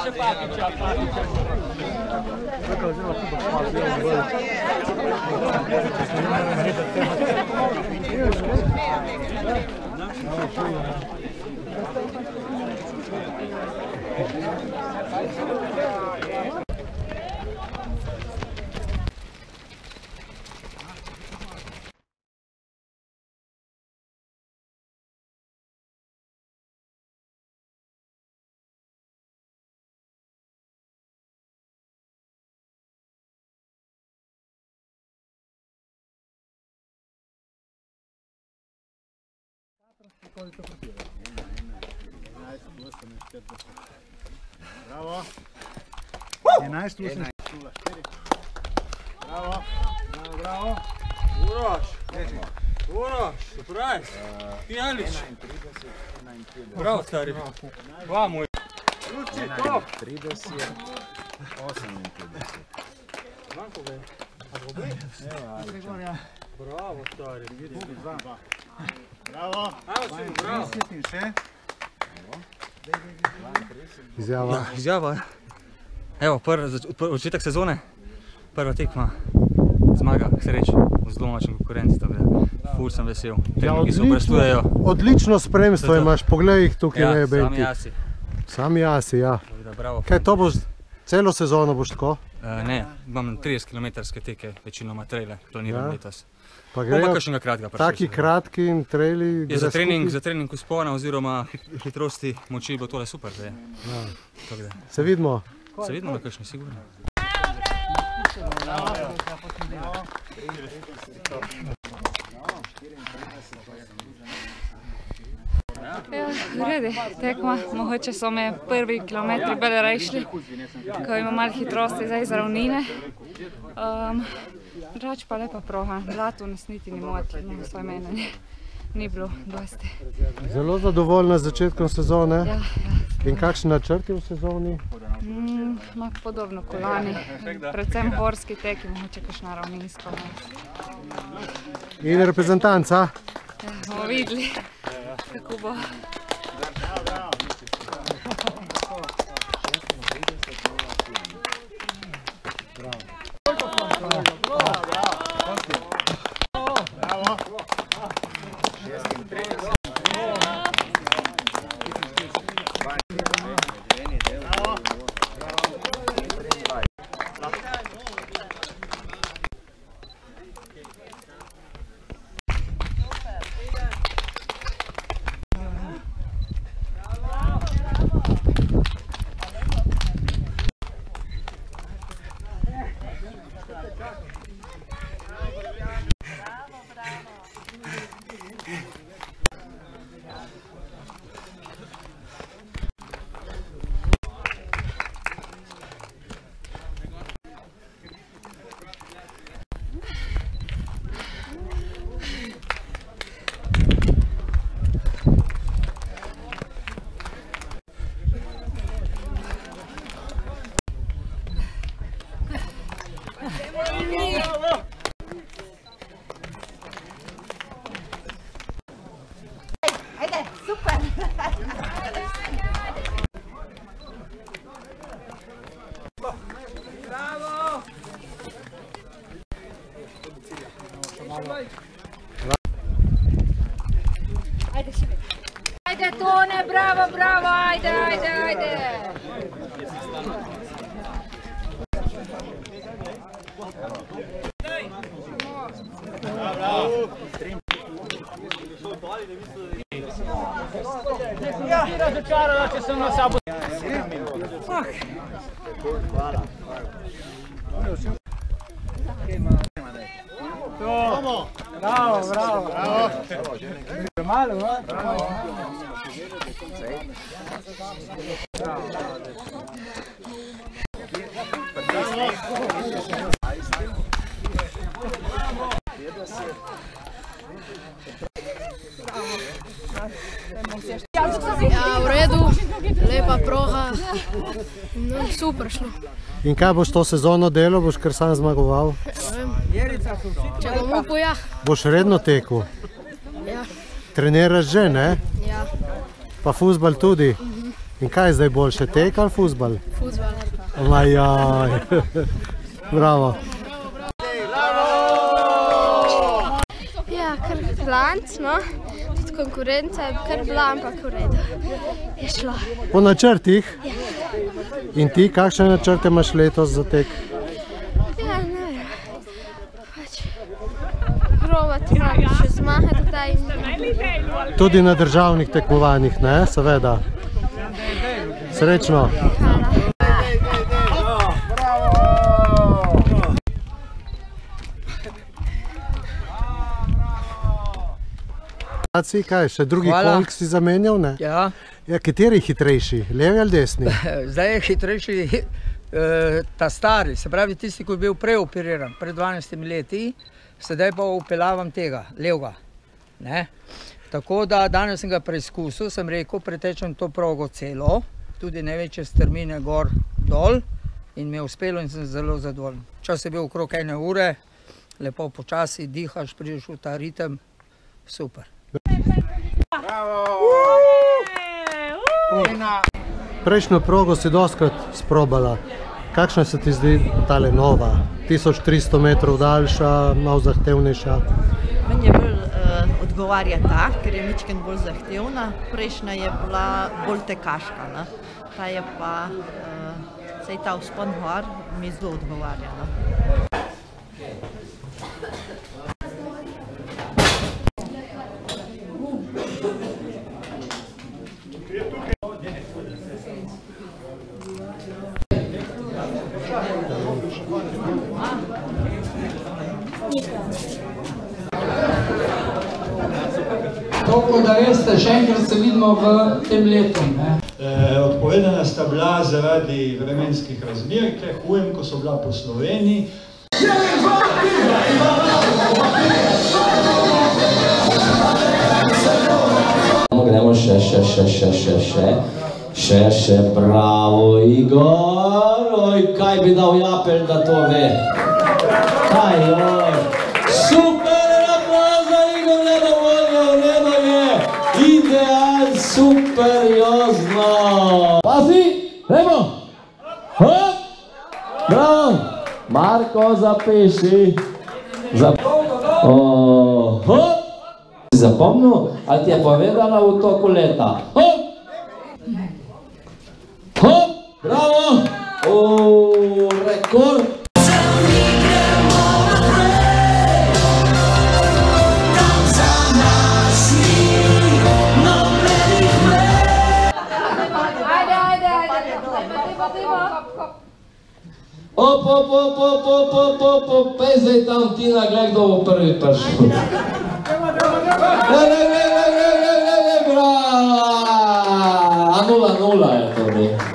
Bravo. 11, 8, 4. Bravo. Bravo. Uroš. Uroš, surprise. Pijanič. Bravo, stari. Vamo. Ključi, top. 30, 58. Manko ga je. Bravo, stari. Bravo. Bravo. Izjava. Izjava. Evo, začetek sezone, prva tekma, zmaga, k sreči, v zelo močni konkurenci, ful sem vesel. Trenutki se obrestujejo. Odlično spremstvo imaš, poglej jih tukaj, ne bejti. Sami jasi. Sami jasi, ja. Bravo. Kaj to boš, celo sezono boš tako? Ne, imam 30 km teke, večinoma trejle, planiram letos. Pa grejo kakšnega kratkega prišli. Taki kratki in trejli gre skupaj? Za trening vzpona oziroma hitrosti moči bo tole super, da je. Se vidimo? Se vidimo na kakšni, sigurno. Vredi, tekma, mogoče so me prvi kilometri bolj rešli, ko ima malo hitrosti zdaj z ravnine. Drugače pa lepa proga, zlato nas niti ni motilo, svoje mene ni bilo dosti. Zelo zadovoljna z začetkom sezone? Ja. In kakšni načrti v sezoni? Podobno kolani, predvsem horski teki, mogoče kakšna ravninsko. In reprezentanca? Ja, bomo videli, kako bo. Ajde Tone, bravo, bravo, ajde, ajde, ajde. Ja, razočarala, če sem na sabo. Hvala. Bravo, bravo. Malo, a? Bravo. Ja, v redu, lepa proga, super šlo. In kaj boš to sezono delal, boš kar sam zmagoval? Če bom upal, ja. Boš redno tekel? Ja. Treniraš že, ne? Ja. Pa fuzbal tudi? In kaj je zdaj boljše, tek ali fuzbal? Fuzbal. Majaj. Bravo. Ja, kar klanc, no. Tudi konkurenca je kar bila, ampak v redu. Je šlo. Po načrtih? In ti, kakšne načrte imaš letos za tek? Ja, ne vem. Pač probati še zmahati kdaj. Tudi na državnih tekmovanjih, ne? Seveda. Srečno. Kaj, še drugi kolk si zamenjal, ne? Ja. Ja, kateri je hitrejši, levi ali desni? Zdaj je hitrejši ta stari, se pravi tisti, ki je bil prej operiran, pred 12 leti, sedaj pa upeljavam tega, levega. Ne? Tako da danes sem ga preizkusil, sem rekel, pretečem to progo celo, tudi največje strmine gor, dol in mi je uspelo in sem zelo zadovoljen. Čas je bil okrog 1 ure, lepo počasi dihaš, prideš v ta ritem, super. Prejšnjo progo si dostkrat sprobala. Kakšna se ti zdi tale nova? 1300 metrov daljša, malo zahtevnejša? Meni je bolj odgovarja ta, ker je mičken bolj zahtevna. Prejšnja je bila bolj tekaška. Ne? Ta je pa, sej ta vzpon gor mi zelo odgovarja. Ne? Toliko, da veste, še enkrat se vidimo v tem letu. Odpovedana sta bila zaradi vremenskih razmer, ker hujem, ko so bila po Sloveniji. Gremo še, bravo Igor, oj, kaj bi dal Japelj, da to ve. Kaj, oj, super naprav za Igor, Ledo je, ideal, superiozno. Pazi, gremo, hop, bravo, Marko zapiši, hop. Zapomnil, ali ti je povedala v toku leta? Hop! Hop! Bravo! Rekord! Hop, pezaj tam Tina, gled, kdo bo prvi prišel. Bravo! A 0-0 je to.